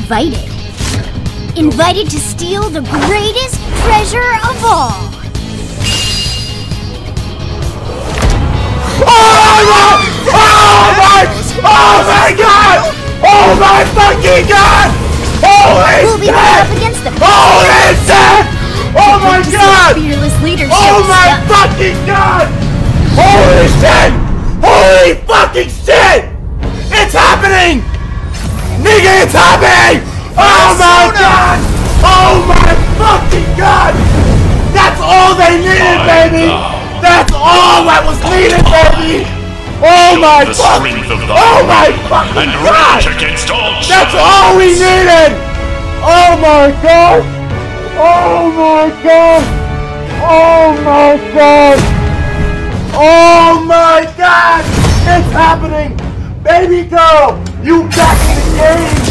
invited. Invited to steal the greatest treasure of all. Oh my god! Oh my fucking god! Holy We'll be shit! right up against the Holy shit! Oh my god! fearless leadership. Oh my fucking god! Holy shit! Holy fucking shit! It's happening! Nigga, it's happening! Oh my god! Oh my fucking god! That's all they needed, baby! That's all that was needed, baby! Oh my fucking god! That's all we needed! Oh my god! Oh my god! Oh my god! Oh my god! It's happening! Baby girl! You back in the game!